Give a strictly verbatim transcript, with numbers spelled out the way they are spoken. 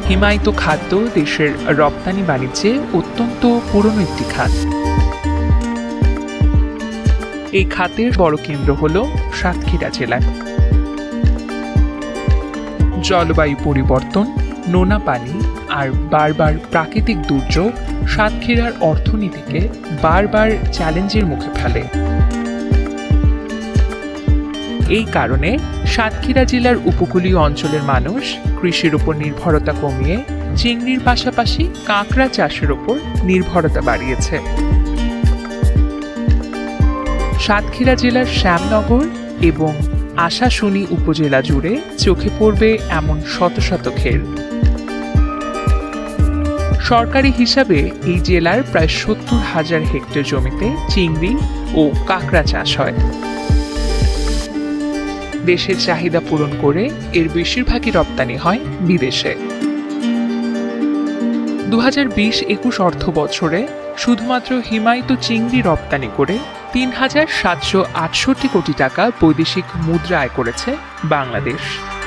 হিমায়িত খাদ্য দেশের রপ্তানি বাণিজ্যে অত্যন্ত পুরনো একটি খাত। এই খাতের বড় কেন্দ্র হল সাতক্ষীরা জেলা। জলবায়ু পরিবর্তন, নোনা পানি আর বারবার প্রাকৃতিক দুর্যোগ সাতক্ষীরার অর্থনীতিকে বারবার চ্যালেঞ্জের মুখে ফেলে। এই কারণে সাতক্ষীরা জেলার উপকূলীয় অঞ্চলের মানুষ কৃষির উপর নির্ভরতা কমিয়ে চিংড়ির পাশাপাশি কাঁকড়া চাষের উপর নির্ভরতা বাড়িয়েছে। সাতক্ষীরা জেলার শ্যামনগর এবং আশাশুনি উপজেলা জুড়ে চোখে পড়বে এমন শত শত ক্ষেত। সরকারি হিসাবে এই জেলার প্রায় সত্তর হাজার হেক্টর জমিতে চিংড়ি ও কাঁকড়া চাষ হয়। দেশের চাহিদা পূরণ করে এর বেশিরভাগই রপ্তানি হয় বিদেশে। দু হাজার বিশ একুশ অর্থ বছরে শুধুমাত্র হিমায়িত চিংড়ি রপ্তানি করে তিন হাজার সাতশো আটষট্টি কোটি টাকা বৈদেশিক মুদ্রা আয় করেছে বাংলাদেশ।